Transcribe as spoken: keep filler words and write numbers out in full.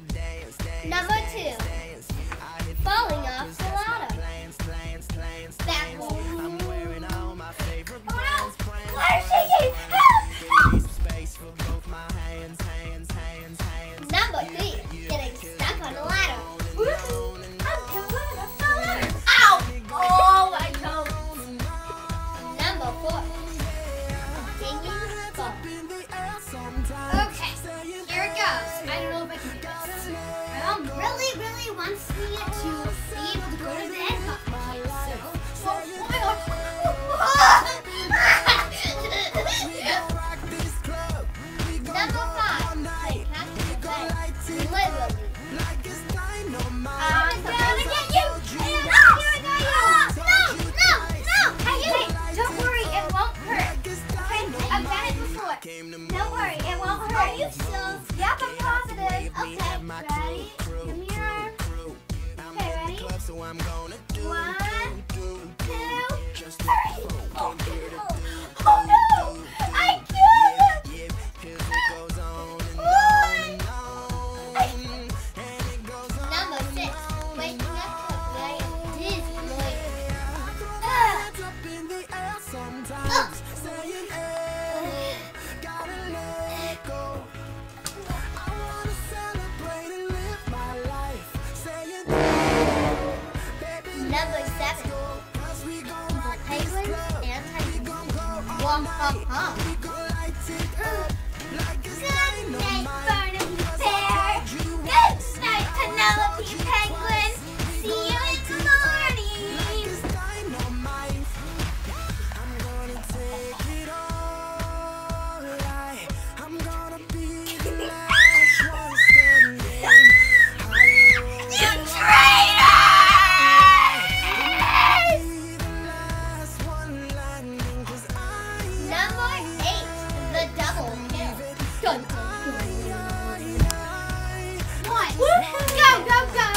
Number two, falling off the ladder. Backward. Oh no! Claire's shaking! Help! Help! Number three, getting stuck on the ladder. I'm coming up the ladder. Ow! Oh, my toe. Number four, singing song. Okay, here it goes. I don't know if I can do this. My mom really, really wants me to be able to go to bed. So, oh my God. Number five, I have to bed. Literally. I'm gonna get you. No, no, no, no. Hey, don't worry, it won't hurt. Okay, I've done it before. Don't worry, it won't hurt. Are you sure? Yep, I'm positive. Okay, ready? Come here. Okay, ready? One, two, three. Oh, oh no! I killed him! Number six, waking up to night is noisy. Number seven, penguins and tigers. Womp hop hop. Good night, Barnaby Bear. Good night, Penelope Penguin. See you in the morning. You traitor! Number eight, the double kill. Dun, dun, dun. One, go, go, go.